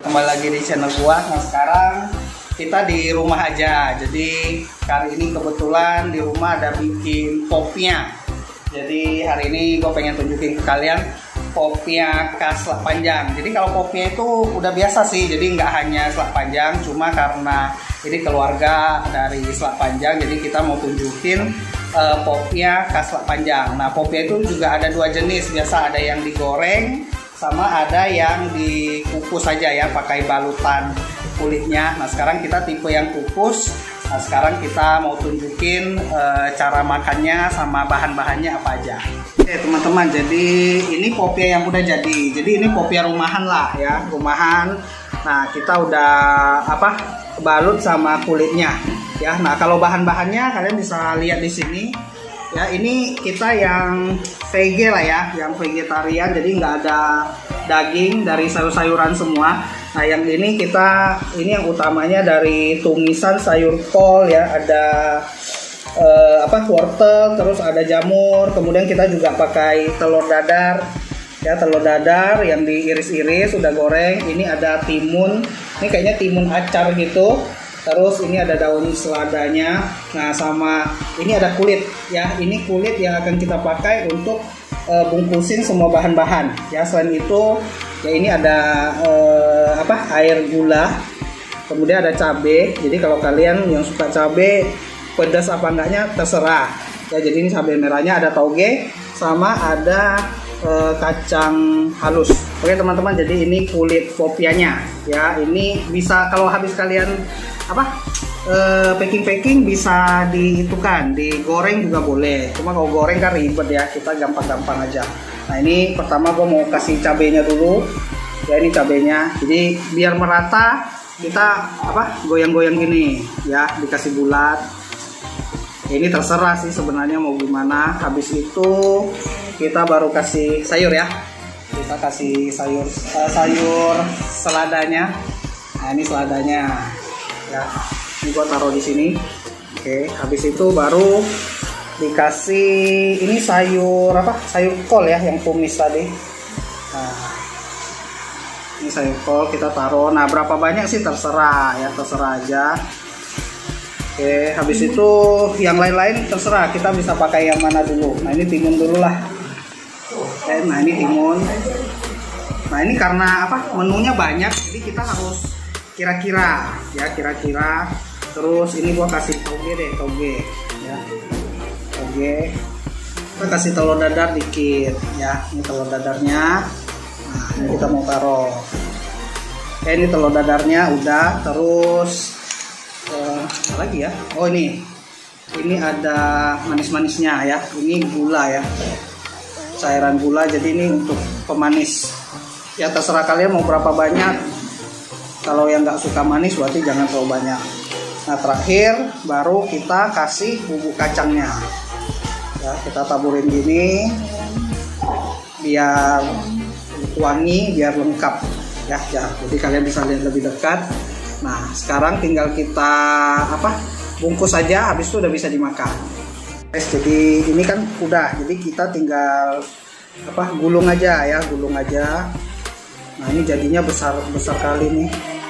Kembali lagi di channel gua. Nah sekarang kita di rumah aja. Jadi kali ini kebetulan di rumah ada bikin popnya. Jadi hari ini gue pengen tunjukin ke kalian popnya khas Selat Panjang. Jadi kalau popnya itu udah biasa sih. Jadi nggak hanya Selat Panjang, cuma karena ini keluarga dari Selat Panjang, jadi kita mau tunjukin popnya khas Selat Panjang. Nah popnya itu juga ada dua jenis. Biasa ada yang digoreng, sama ada yang dikukus saja ya, pakai balutan kulitnya. Nah sekarang kita tipe yang kukus. Nah sekarang kita mau tunjukin cara makannya sama bahan-bahannya apa aja. Oke teman-teman, jadi ini popia yang udah jadi. Jadi ini popia rumahan lah ya, rumahan. Nah kita udah balut sama kulitnya ya. Nah kalau bahan-bahannya kalian bisa lihat di sini. Ya ini kita yang VG lah ya, yang vegetarian, jadi nggak ada daging, dari sayur-sayuran semua. Nah yang ini yang utamanya dari tumisan sayur kol ya, ada wortel, terus ada jamur, kemudian kita juga pakai telur dadar ya, telur dadar yang diiris-iris udah goreng. Ini ada timun, ini kayaknya timun acar gitu. Terus ini ada daun seladanya. Nah sama ini ada kulit ya, ini kulit yang akan kita pakai untuk bungkusin semua bahan-bahan ya. Selain itu ya ini ada air gula, kemudian ada cabai. Jadi kalau kalian yang suka cabai pedas apa enggaknya terserah ya. Jadi ini cabai merahnya, ada tauge, sama ada kacang halus. Oke teman-teman, jadi ini kulit popianya ya. Ini bisa kalau habis kalian packing bisa digoreng juga boleh. Cuma kalau goreng kan ribet ya, kita gampang-gampang aja. Nah ini pertama gue mau kasih cabenya dulu ya. Ini cabenya, jadi biar merata kita goyang-goyang gini ya, dikasih bulat. Ini terserah sih sebenarnya mau gimana. Habis itu kita baru kasih sayur ya. Kita kasih sayur seladanya. Nah ini seladanya ya. Ini gua taruh di sini. Oke, habis itu baru dikasih ini sayur kol ya, yang tumis tadi. Nah, ini sayur kol kita taruh. Nah berapa banyak sih terserah ya, terserah aja. Oke, habis itu yang lain-lain terserah, kita bisa pakai yang mana dulu. Nah ini timun dulu lah. Oke, nah ini timun. Nah ini karena menunya banyak, jadi kita harus kira-kira ya, kira-kira. Terus ini gua kasih toge ya, toge. Kita kasih telur dadar dikit ya, ini telur dadarnya. Nah ini kita mau taruh. Oke, ini telur dadarnya udah. Terus apa lagi ya? Oh ini ada manis-manisnya ya. Ini gula ya, cairan gula. Jadi ini untuk pemanis ya, terserah kalian mau berapa banyak. Kalau yang nggak suka manis berarti jangan terlalu banyak. Nah terakhir baru kita kasih bubuk kacangnya ya, kita taburin gini biar wangi, biar lengkap ya. Jadi kalian bisa lihat lebih dekat. Nah sekarang tinggal kita bungkus saja, habis itu udah bisa dimakan. Jadi ini kan udah, jadi kita tinggal gulung aja ya, gulung aja. Nah ini jadinya besar kali nih.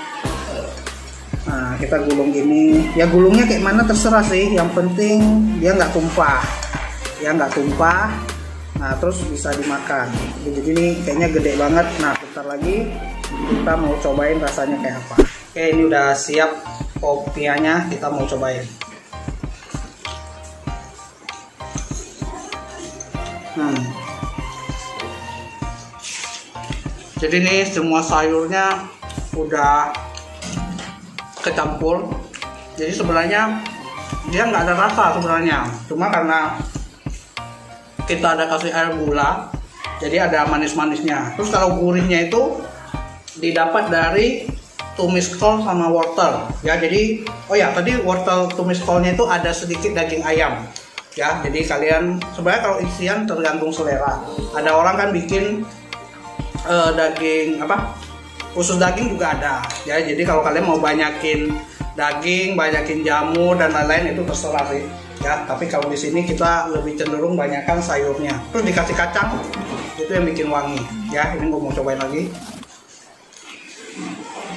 Nah kita gulung gini ya, gulungnya kayak mana terserah sih, yang penting dia nggak tumpah ya, nggak tumpah. Nah terus bisa dimakan. Jadi ini kayaknya gede banget. Nah bentar lagi kita mau cobain rasanya kayak apa. Oke, ini udah siap popianya, kita mau cobain. Jadi nih semua sayurnya udah kecampur. Jadi sebenarnya dia nggak ada rasa sebenarnya, cuma karena kita ada kasih air gula, jadi ada manis-manisnya. Terus kalau gurihnya itu didapat dari tumis kol sama wortel ya. Jadi tadi wortel tumis kolnya itu ada sedikit daging ayam ya. Jadi kalian sebenarnya kalau isian tergantung selera. Ada orang kan bikin daging khusus daging juga ada ya. Jadi kalau kalian mau banyakin daging, banyakin jamur dan lain-lain itu terserah sih ya. Tapi kalau di sini kita lebih cenderung banyakkan sayurnya, terus dikasih kacang, itu yang bikin wangi ya. Ini gue mau cobain lagi.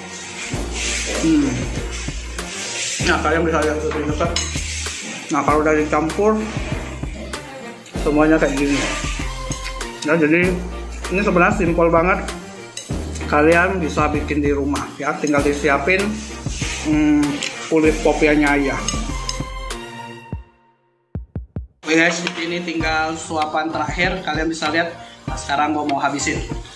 Nah, kalian bisa lihat lebih dekat. Nah, kalau udah dicampur semuanya kayak gini. Nah, jadi ini sebenarnya simpel banget. Kalian bisa bikin di rumah ya, tinggal disiapin kulit popianya aja. Oke guys, ini tinggal suapan terakhir. Kalian bisa lihat. Nah, sekarang gua mau habisin.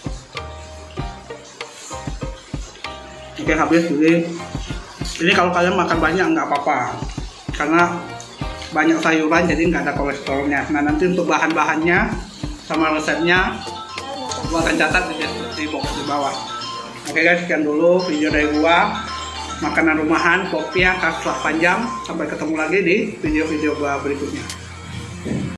Oke, habis. Jadi ini kalau kalian makan banyak nggak apa-apa, karena banyak sayuran jadi nggak ada kolesterolnya. Nah, nanti untuk bahan-bahannya sama resepnya gua akan catat di box di bawah. Oke guys, sekian dulu video dari gua, makanan rumahan Popia khas Selah Panjang. Sampai ketemu lagi di video-video gua berikutnya.